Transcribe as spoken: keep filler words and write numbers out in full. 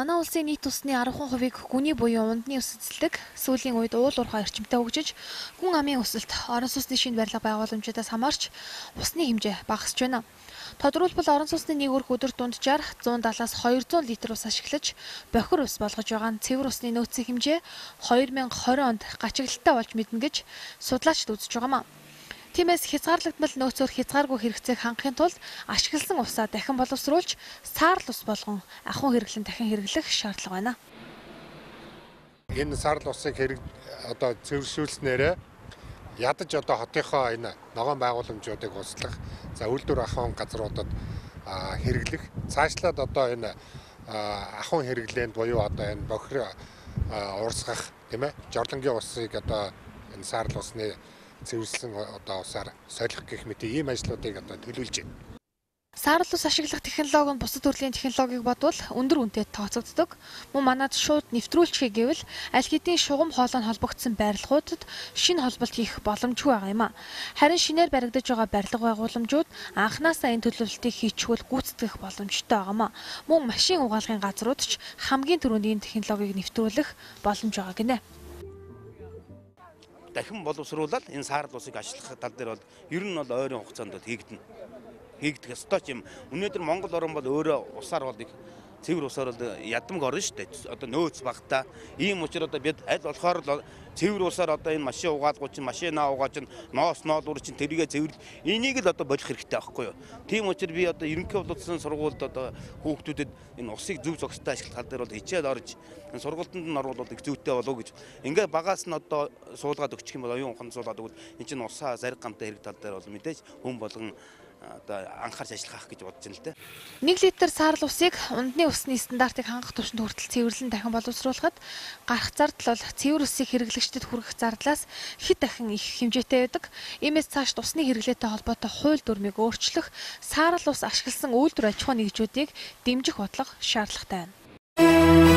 Манай улсын нийт усны арван хувийг гүний буюу ундны ус эзэлдэг. Сүүлийн үед уул уурхай эрчимтэй хөгжиж, гүн амын өсөлт, орон сууцны шинэ барилга байгууламжуудаас хамаарч усны хэмжээ багасж байна. Тодорхойлбол орон сууцны нийгүүрх өдөр дунджаар зуун далаас хоёрзуун литр ус ашиглаж, бохир ус болгож байгаа нь цэвэр усны нөөцийн хэмжээ хоёр мянга хорин онд гачиглалтай болж мэднэ гэж судлаачид үзэж байгаамаа. Тиймээс хязгаарлагдмал нөөцөөр хязгааргүй хэрэгцээг хангахын тулд ашигласан усаа дахин боловсруулж, саарл ус болгон ахуйн хэрэглэн дахин хэрэглэх шаардлага байна. Энэ саарл усыг хэрэг одоо цэвэршүүлснээр ядаж одоо хотынхоо энэ ногоон байгууламжуудыг услах, за үйлдвэр ахуйн газруудад хэрэглэх, цаашлаад одоо энэ ахуйн хэрэглээнд буюу одоо энэ бохир урсгах, тийм ээ, жорлонгийн усыг одоо энэ саарл усны цэвэрлсэн одоо усаар солих гэх мэт ийм ажлуудыг одоо төлөвлөж байна. Саарл ус ашиглах технологи нь бусад төрлийн технологиг бодвол өндөр үнэтэй тооцогддог. Мөн манад шууд нэвтрүүлчихээ гэвэл аль хэдийн шугам хоолой нь холбогдсон барилгуудад шинэ холболт хийх боломжгүй байгаа юм а. Харин шинээр баригдаж байгаа барилга байгууламжууд анхнаасаа энэ төлөвлөлтийг хийчихвэл гүйцэтгэх боломжтой байгаамаа. Мөн машин угаалгын газрууд ч хамгийн түрүүнд энэ технологиг нэвтрүүлэх боломж байгаа гинэ. Дахин боловсруулаад энэ саарл усыг ашиглах тал дээр бол ер нь бол ойрын хугацаанд хийгдэнэ. Хийгдэх ёстой ч юм. Өнөөдөр Монгол орн бол өөрөө усаар бол их цэвэр усаар бол ядамг орно шүү дээ. Одоо нөөц багтаа. Ийм учраас одоо бид аль болохоор л цэвэр усаар одоо энэ машин угаалгуу чинь, машинаа угааж чинь, ноос ноолуур чинь тэрийгэ цэвэр энийг л одоо болох хэрэгтэй байхгүй юу. Тийм учраас би одоо ерөнхий боловсролын сургуульд одоо хүүхдүүдэд энэ усыг зөв зохистой ашиглах тал дээр бол хичээл орж энэ сургуультанд нь оруулах их зүйтэй болов гэж. Ингээ багаас нь одоо суулгаад өгчих юм бол оюун ухаан суулгаад өгвөл энэ чинь усаа зариг гамтай хэрэг тал дээр бол мэдээж хүн болгон одоо анхаарч ажиллах гэж бодож байна л дээ. нэг литр саарл усыг ундны усны стандартыг хангах түвшинд хүртэл цэвэрлэн дахин боловсруулахад гарах зардал бол цэвэр усыг хэрэглэгчдэд хүргэх зардлаас хэд дахин их хэмжээтэй байдаг. Иймээс цааш усны хэрэглээтэй холбоотой хууль дүрмийг өөрчлөх, саарл ус ашигласан үйлдвэр аж ахуйн нэгжүүдийг дэмжих бодлого шаардлагатай байна.